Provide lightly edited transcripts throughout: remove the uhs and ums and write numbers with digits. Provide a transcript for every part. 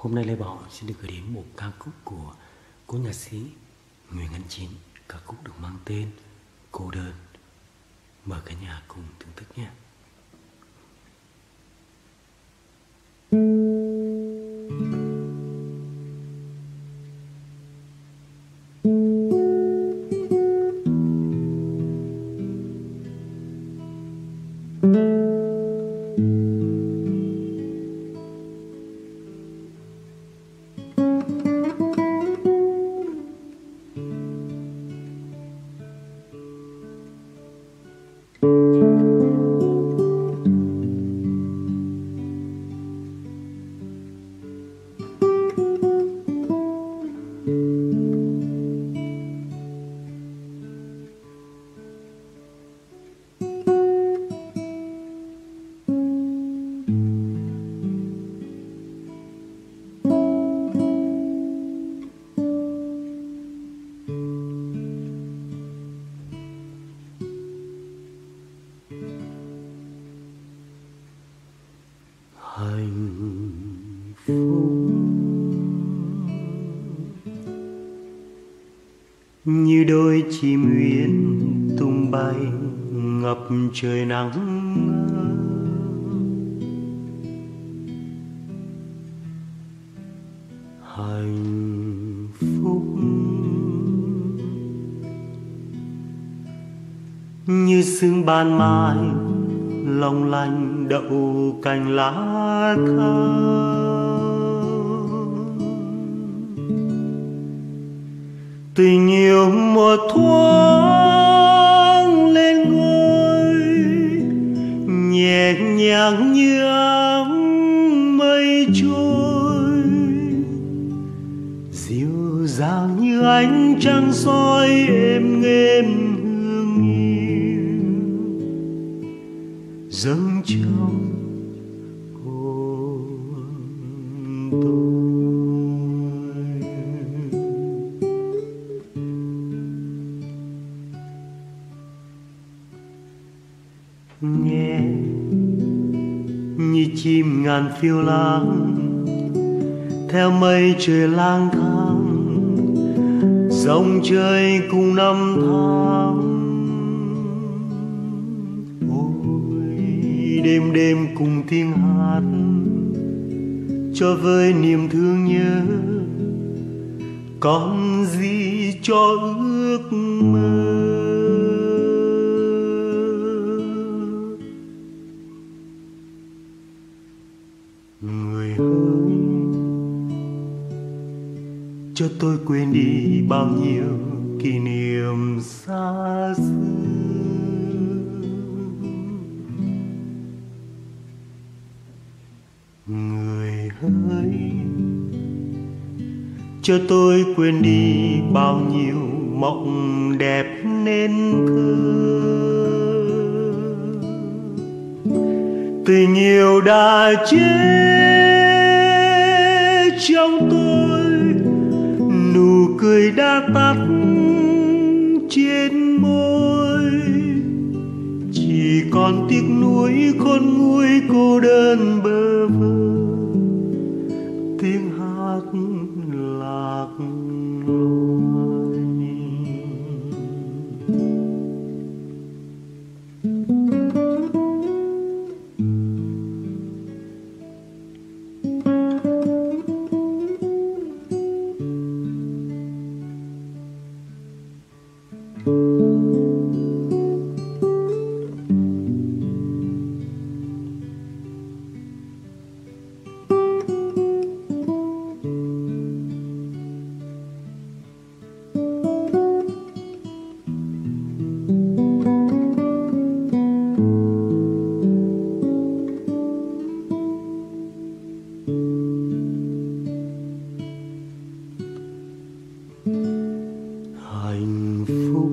Hôm nay Lê Bảo xin được gửi đến một ca khúc của cố nhạc sĩ Nguyễn Anh Chiến. Ca khúc được mang tên Cô Đơn. Mời cả nhà cùng thưởng thức nhé. Hạnh phúc như đôi chim uyên tung bay ngập trời nắng. Hạnh phúc như sương ban mai long lanh đậu cành lá thơm. Tình yêu mùa thoáng lên ngôi nhẹ nhàng như áng mây trôi, dịu dàng như ánh trăng soi êm êm hương yêu dâng trong hồn tôi. Nghe như chim ngàn phiêu lãng theo mây trời lang thang, dòng trời cùng năm tháng. Ôi đêm đêm cùng tiếng hát cho vơi niềm thương nhớ, còn gì cho ước mơ. Người ơi, cho tôi quên đi bao nhiêu kỷ niệm xa xưa. Người ơi, cho tôi quên đi bao nhiêu mộng đẹp nên thơ. Tình yêu đã chết trong tôi, nụ cười đã tắt trên môi, chỉ còn tiếc nuối khôn nguôi cô đơn bơ vơ, tiếng hát lạc loài. Hạnh phúc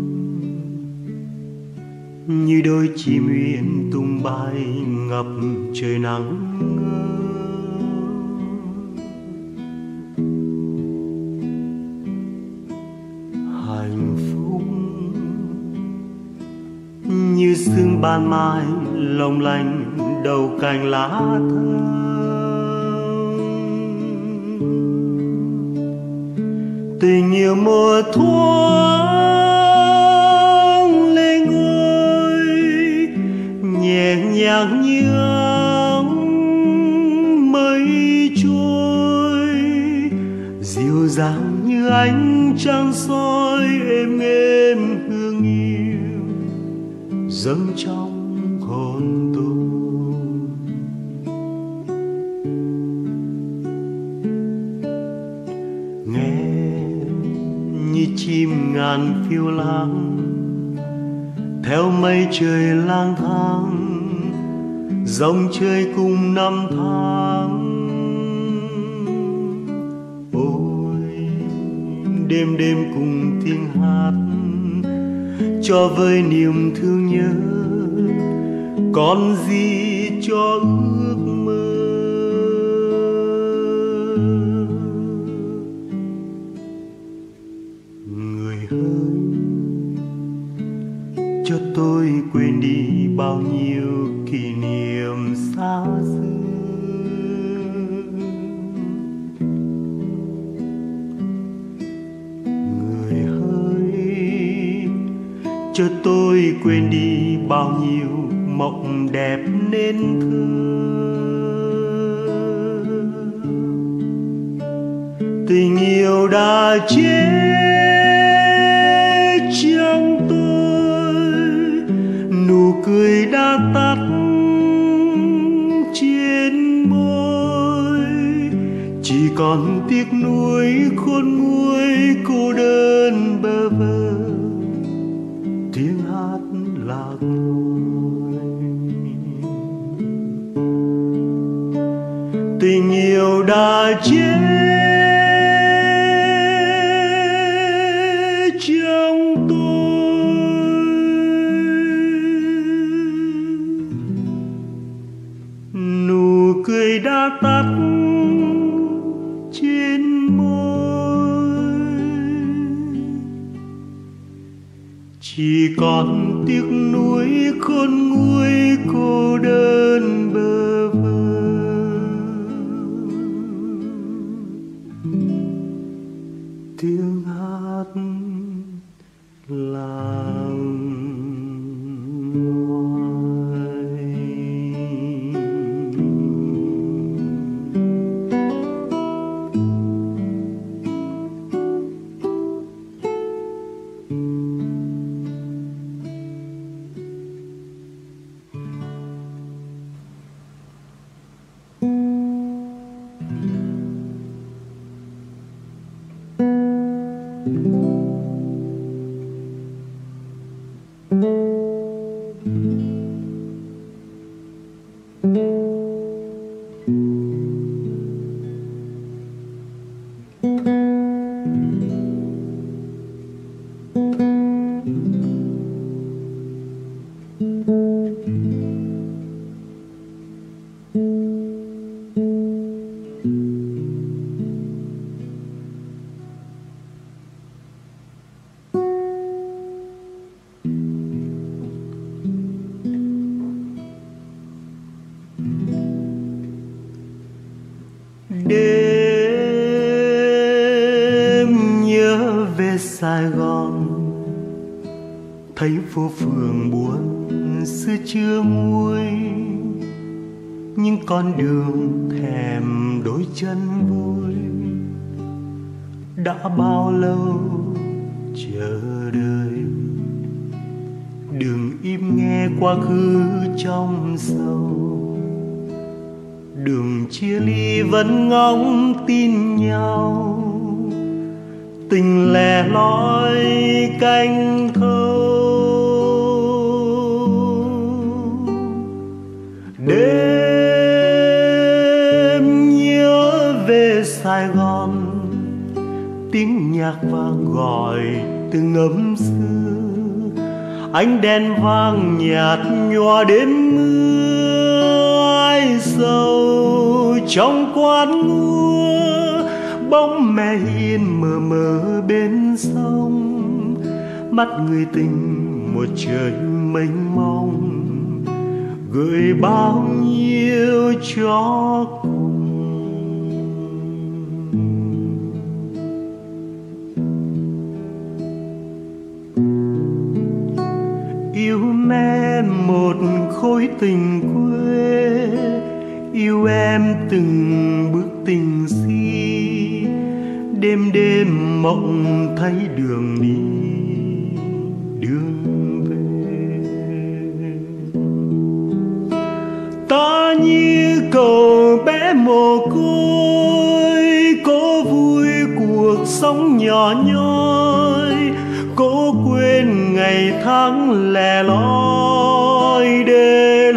như đôi chim uyên tung bay ngập trời nắng. Hạnh phúc như sương ban mai long lanh đầu cành lá thơm. Tình yêu mùa thoáng lên ngôi, nhẹ nhàng như áng mây trôi, dịu dàng như ánh trăng soi êm êm hương yêu dâng trong hồn tôi. Nghe như chim ngàn phiêu lãng theo mây trời lang thang, dòng chơi cùng năm tháng. Ôi đêm đêm cùng tiếng hát cho vơi niềm thương nhớ, còn gì cho ước mơ. Người ơi cho tôi quên đi bao nhiêu kỷ niệm xa xưa. Người ơi cho tôi quên đi bao nhiêu mộng đẹp nên thơ. Tình yêu đã chết trong tôi, nụ cười đã tắt trên môi, chỉ còn tiếc nuối khôn nguôi cô đơn bơ vơ tiếng hát lạc lối. Tình yêu đã chết trong tôi, nụ cười đã tắt trên môi, chỉ còn tiếc nuối khôn nguôi cô đơn bơ vơ tiếng hát làng Sài Gòn, thấy phố phường buồn xưa chưa nguôi, những con đường thèm đôi chân vui. Đã bao lâu chờ đợi, đừng im nghe quá khứ trong sâu. Đường chia ly vẫn ngóng tin nhau, tình lẻ loi canh thâu. Đêm nhớ về Sài Gòn, tiếng nhạc vang gọi từng ấm xưa. Ánh đèn vàng nhạt nhòa đêm mưa, ai sầu trong quán ngua. Bóng mẹ hiên mờ mờ bên sông, mắt người tình một trời mênh mông, gửi bao nhiêu cho cùng. khối tình quê, yêu em từng bước tình si, đêm đêm mộng thấy đường đi đường về. Ta như cậu bé mồ côi, cố vui cuộc sống nhỏ nhoi, cố quên ngày tháng lẻ loi để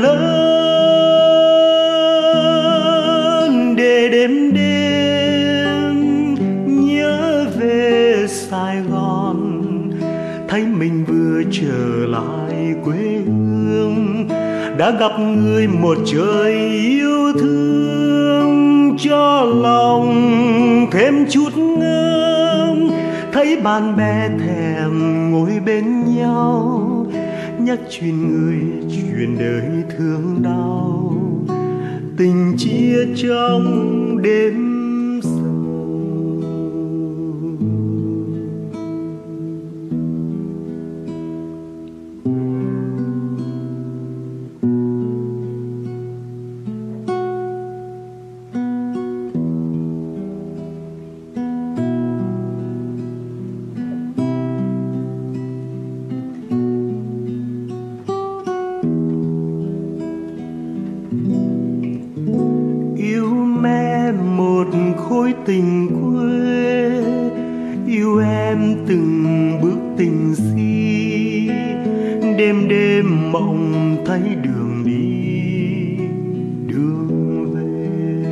lớn, để đêm đêm nhớ về Sài Gòn, thấy mình vừa trở lại quê hương, đã gặp người một trời yêu thương, cho lòng thêm chút ngơm, thấy bạn bè thèm ngồi bên nhau, nhắc chuyện người chuyện đời thương đau, tình chia trong đêm khối tình quê, yêu em từng bước tình si, đêm đêm mộng thấy đường đi đường về.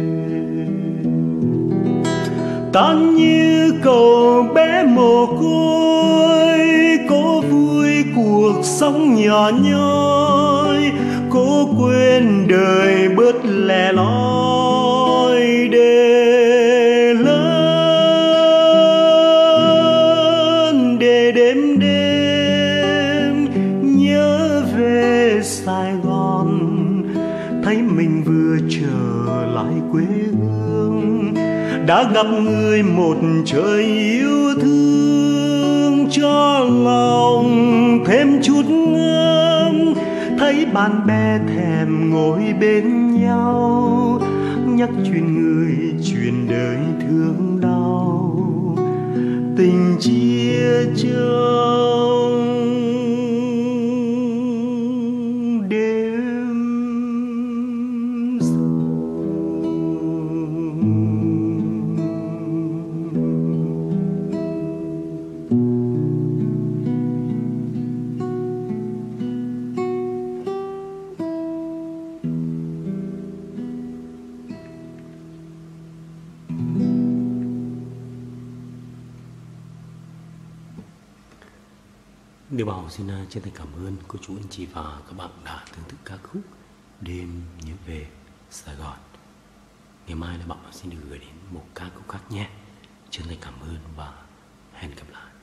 Ta như cậu bé mồ côi, cố vui cuộc sống nhỏ nhoi, cố quên đời bớt lẻ loi để đêm đêm nhớ về Sài Gòn, thấy mình vừa trở lại quê hương, đã gặp người một trời yêu thương, cho lòng thêm chút ngơm, thấy bạn bè thèm ngồi bên nhau, nhắc chuyện người chuyện đời thương đau, tình chia trong đêm sâu. Điều Bảo xin chân thành cảm ơn cô chú anh chị và các bạn đã thưởng thức ca khúc Đêm Nhớ Về Sài Gòn. Ngày mai là Bảo xin được gửi đến một ca khúc khác nhé. Chân thành cảm ơn và hẹn gặp lại.